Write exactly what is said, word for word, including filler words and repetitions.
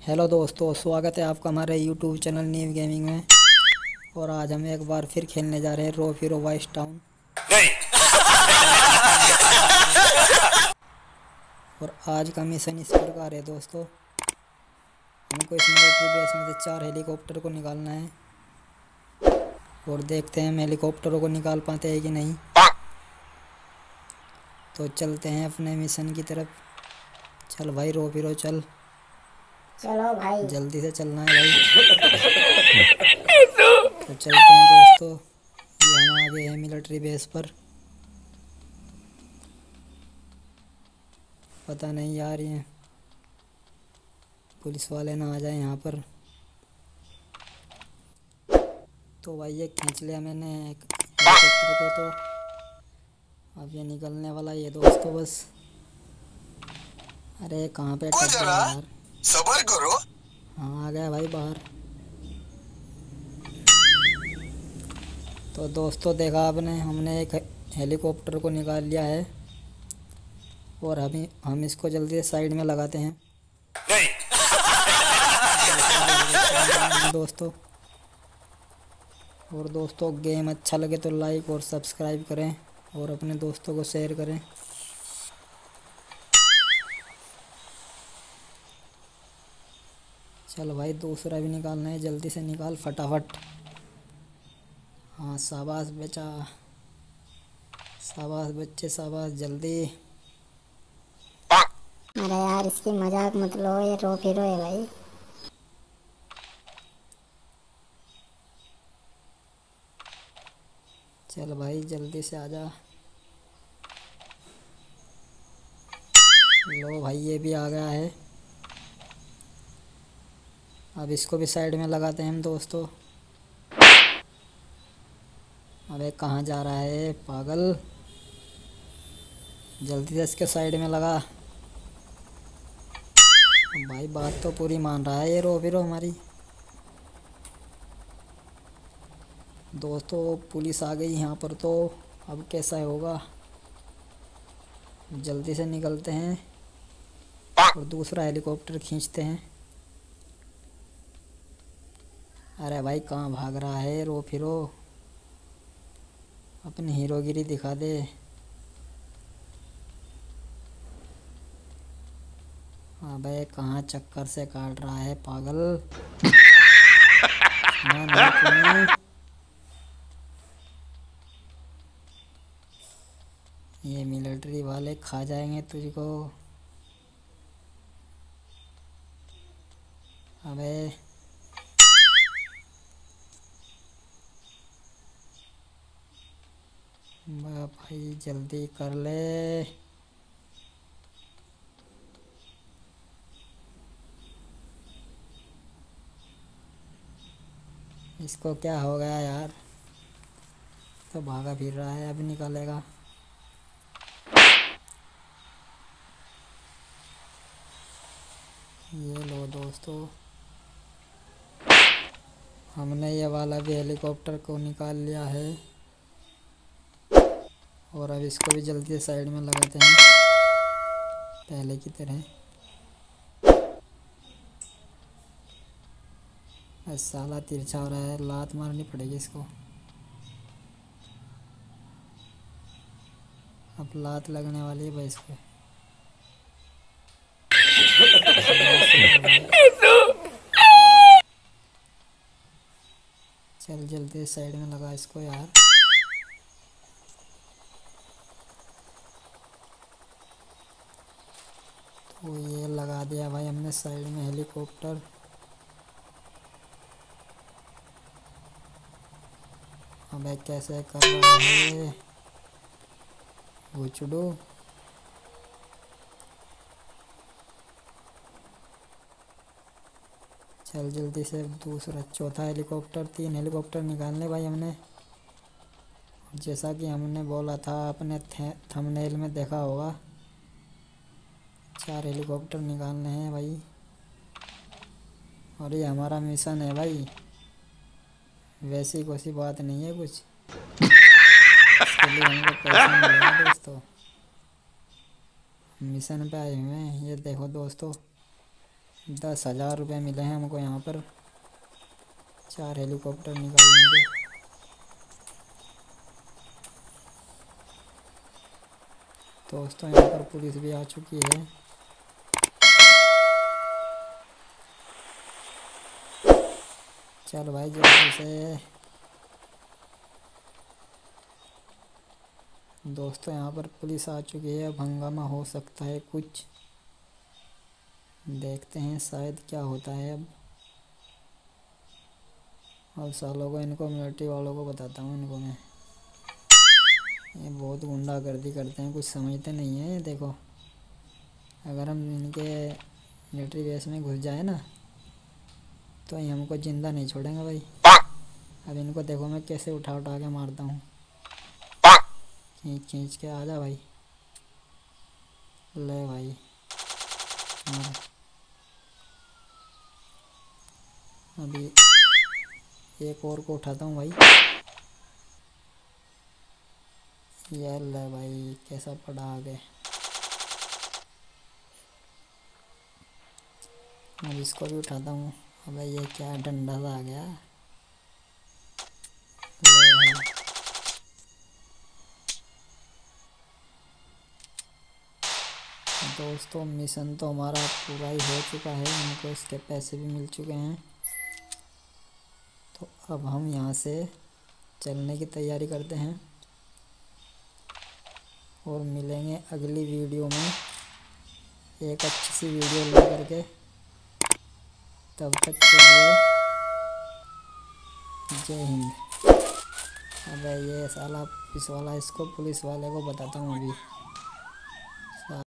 Hello दोस्तों, स्वागत है आपका हमारे यूट्यूब चैनल न्यू गेमिंग में। और आज हम एक बार फिर खेलने जा रहे हैं रो फिरो वाइस टाउन। नहीं। और आज का मिशन इस प्रकार है दोस्तों, हमको इस मिलिट्री बेस में से चार हेलीकॉप्टर को निकालना है और देखते हैं हम हेलीकॉप्टरों को निकाल पाते हैं कि नहीं। तो चलते हैं अपने मिशन की तरफ। चल भाई रो फिरो चल, चलो भाई जल्दी से चलना है भाई। तो चलते हैं दोस्तों, ये हम आ गए हैं मिलिट्री बेस पर। पता नहीं यार ये पुलिस वाले ना आ जाए यहाँ पर। तो भाई ये खींच लिया मैंने एक हेलीकॉप्टर को। तो अब ये निकलने वाला ये दोस्तों बस। अरे कहाँ पे अटक गया यार, सबर करो। हाँ आ गया भाई बाहर। तो दोस्तों देखा आपने, हमने एक हेलीकॉप्टर को निकाल लिया है और अभी हम इसको जल्दी से साइड में लगाते हैं। नहीं। दोस्तों और दोस्तों गेम अच्छा लगे तो लाइक और सब्सक्राइब करें और अपने दोस्तों को शेयर करें। चल भाई दूसरा भी निकालना है, जल्दी से निकाल फटाफट। हाँ शाबाश बेचा, शाबाश बच्चे शाबाश, जल्दी। अरे यार इसकी मजाक मत लो, ये रो फिरो है भाई। चल भाई जल्दी से आजा। लो भाई ये भी आ गया है। अब इसको भी साइड में लगाते हैं हम दोस्तों। अबे कहाँ जा रहा है पागल, जल्दी से इसके साइड में लगा। भाई बात तो पूरी मान रहा है ये रो फिरो हमारी। दोस्तों पुलिस आ गई यहाँ पर, तो अब कैसा होगा। जल्दी से निकलते हैं और दूसरा हेलीकॉप्टर खींचते हैं। अरे भाई कहाँ भाग रहा है रो फिरो, अपनी हीरोगिरी दिखा दे। अबे कहाँ चक्कर से काट रहा है पागल। मैं नहीं तुम्हें, ये मिलिट्री वाले खा जाएंगे तुझको। अबे भाई जल्दी कर ले। इसको क्या हो गया यार, तो भागा फिर रहा है, अब निकालेगा। ये लो दोस्तों, हमने ये वाला भी हेलीकॉप्टर को निकाल लिया है और अब इसको भी जल्दी से साइड में लगाते हैं पहले की तरह। साला तिरछा हो रहा है, लात मारनी पड़ेगी इसको। अब लात लगने वाली है भाई इस पे। चल जल्दी साइड में लगा इसको यार। तो ये लगा दिया भाई हमने साइड में हेलीकॉप्टर। अबे कैसे कर रहा है भुचड़ू। चल जल्दी से दूसरा चौथा हेलीकॉप्टर, तीन हेलीकॉप्टर निकालने भाई हमने। जैसा कि हमने बोला था अपने थंबनेल में देखा होगा, चार हेलीकॉप्टर निकालने हैं भाई। और ये हमारा मिशन है भाई, वैसी कोई सी बात नहीं है कुछ। इसके लिए हमको पैसा मिलेगा दोस्तों, मिशन पे आए हुए हैं। ये देखो दोस्तों दस हज़ार रुपये मिले हैं हमको यहाँ पर चार हेलीकॉप्टर निकालने के। दोस्तों यहाँ पर पुलिस भी आ चुकी है। चल भाई जल्दी से। दोस्तों यहाँ पर पुलिस आ चुकी है। अब हंगामा हो सकता है कुछ, देखते हैं शायद क्या होता है अब। और सालों को इनको मिलिट्री वालों को बताता हूँ इनको मैं, ये बहुत गुंडागर्दी करते हैं, कुछ समझते नहीं है। ये देखो, अगर हम इनके मिलिट्री बेस में घुस जाए ना तो ये हमको जिंदा नहीं छोड़ेंगे भाई। अब इनको देखो मैं कैसे उठा उठा के मारता हूँ, खींच खींच के। आजा भाई, ले भाई मार। अभी एक और को उठाता हूँ भाई। ये ले भाई, कैसा पड़ा आगे। अब इसको भी उठाता हूँ। अबे ये क्या डंडा सा आ गया। ले भाई, दोस्तों मिशन तो हमारा पूरा ही हो चुका है, हमको इसके पैसे भी मिल चुके हैं। तो अब हम यहाँ से चलने की तैयारी करते हैं और मिलेंगे अगली वीडियो में एक अच्छी सी वीडियो लेकर के। तब तक के लिए जय हिंद। अबे ये साला पुलिस वाला, इसको पुलिस वाले को बताता हूँ अभी।